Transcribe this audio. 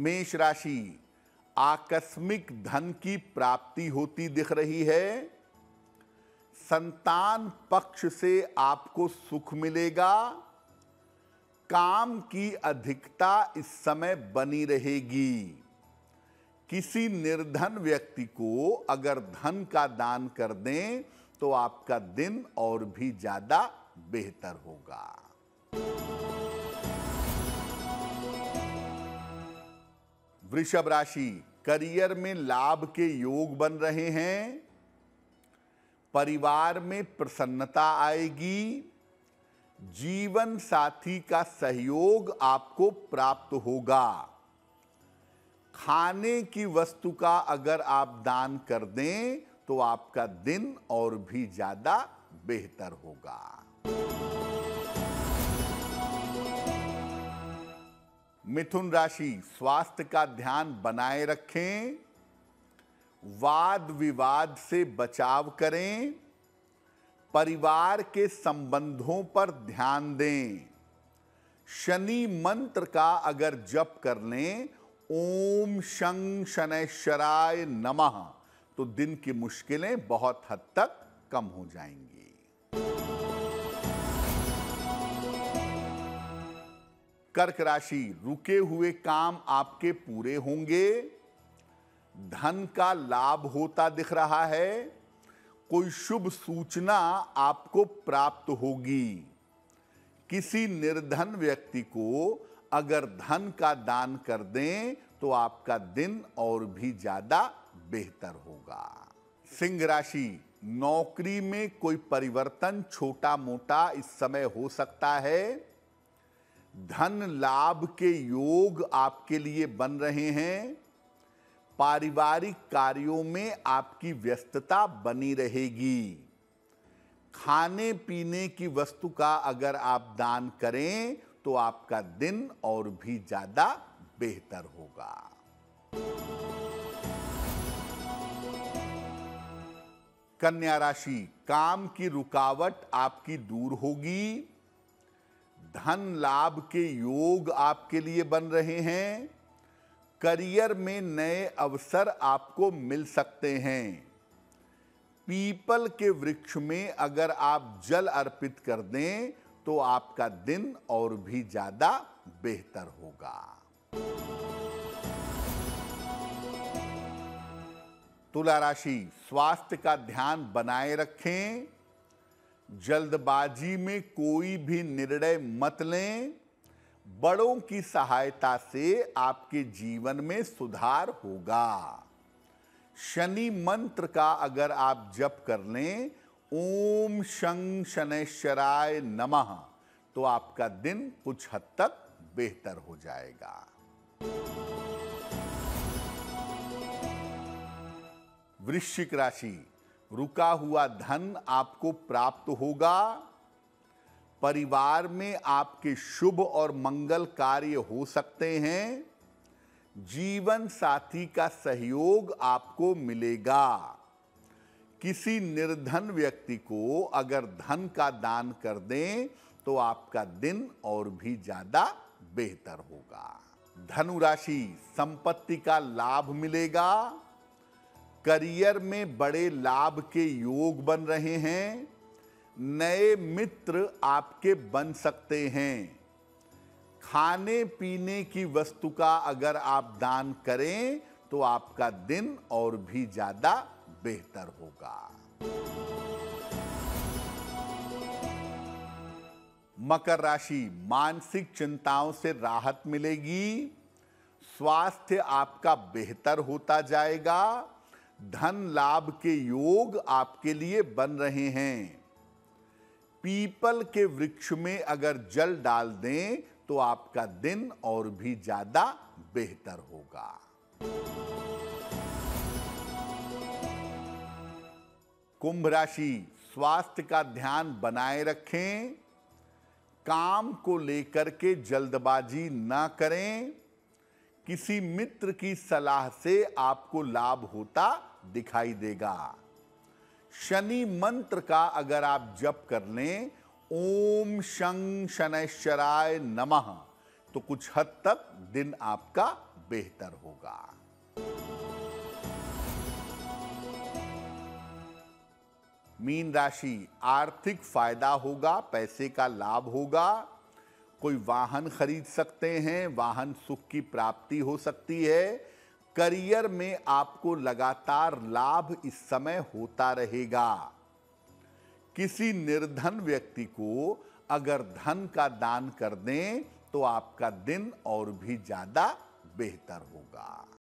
मेष राशि, आकस्मिक धन की प्राप्ति होती दिख रही है। संतान पक्ष से आपको सुख मिलेगा। काम की अधिकता इस समय बनी रहेगी। किसी निर्धन व्यक्ति को अगर धन का दान कर दें तो आपका दिन और भी ज्यादा बेहतर होगा। वृषभ राशि, करियर में लाभ के योग बन रहे हैं। परिवार में प्रसन्नता आएगी। जीवन साथी का सहयोग आपको प्राप्त होगा। खाने की वस्तु का अगर आप दान कर दें तो आपका दिन और भी ज्यादा बेहतर होगा। मिथुन राशि, स्वास्थ्य का ध्यान बनाए रखें। वाद विवाद से बचाव करें। परिवार के संबंधों पर ध्यान दें। शनि मंत्र का अगर जप कर लें, ओम शं शनैश्चराय नमः, तो दिन की मुश्किलें बहुत हद तक कम हो जाएंगी। कर्क राशि, रुके हुए काम आपके पूरे होंगे। धन का लाभ होता दिख रहा है। कोई शुभ सूचना आपको प्राप्त होगी। किसी निर्धन व्यक्ति को अगर धन का दान कर दें तो आपका दिन और भी ज्यादा बेहतर होगा। सिंह राशि, नौकरी में कोई परिवर्तन छोटा मोटा इस समय हो सकता है। धन लाभ के योग आपके लिए बन रहे हैं। पारिवारिक कार्यों में आपकी व्यस्तता बनी रहेगी। खाने पीने की वस्तु का अगर आप दान करें तो आपका दिन और भी ज्यादा बेहतर होगा। कन्या राशि, काम की रुकावट आपकी दूर होगी। धन लाभ के योग आपके लिए बन रहे हैं। करियर में नए अवसर आपको मिल सकते हैं। पीपल के वृक्ष में अगर आप जल अर्पित कर दें तो आपका दिन और भी ज्यादा बेहतर होगा। तुला राशि, स्वास्थ्य का ध्यान बनाए रखें। जल्दबाजी में कोई भी निर्णय मत लें। बड़ों की सहायता से आपके जीवन में सुधार होगा। शनि मंत्र का अगर आप जप कर लें, ओम शं शनैश्चराय नमः, तो आपका दिन कुछ हद तक बेहतर हो जाएगा। वृश्चिक राशि, रुका हुआ धन आपको प्राप्त होगा। परिवार में आपके शुभ और मंगल कार्य हो सकते हैं। जीवन साथी का सहयोग आपको मिलेगा। किसी निर्धन व्यक्ति को अगर धन का दान कर दें तो आपका दिन और भी ज्यादा बेहतर होगा। धनु राशि, संपत्ति का लाभ मिलेगा। करियर में बड़े लाभ के योग बन रहे हैं। नए मित्र आपके बन सकते हैं। खाने पीने की वस्तु का अगर आप दान करें तो आपका दिन और भी ज्यादा बेहतर होगा। मकर राशि, मानसिक चिंताओं से राहत मिलेगी। स्वास्थ्य आपका बेहतर होता जाएगा। धन लाभ के योग आपके लिए बन रहे हैं। पीपल के वृक्ष में अगर जल डाल दें तो आपका दिन और भी ज्यादा बेहतर होगा। कुंभ राशि, स्वास्थ्य का ध्यान बनाए रखें। काम को लेकर के जल्दबाजी ना करें। किसी मित्र की सलाह से आपको लाभ होता दिखाई देगा। शनि मंत्र का अगर आप जप कर लें, ओम शं शनैश्चराय नमः, तो कुछ हद तक दिन आपका बेहतर होगा। मीन राशि, आर्थिक फायदा होगा, पैसे का लाभ होगा, कोई वाहन खरीद सकते हैं, वाहन सुख की प्राप्ति हो सकती है। करियर में आपको लगातार लाभ इस समय होता रहेगा। किसी निर्धन व्यक्ति को अगर धन का दान कर दें तो आपका दिन और भी ज्यादा बेहतर होगा।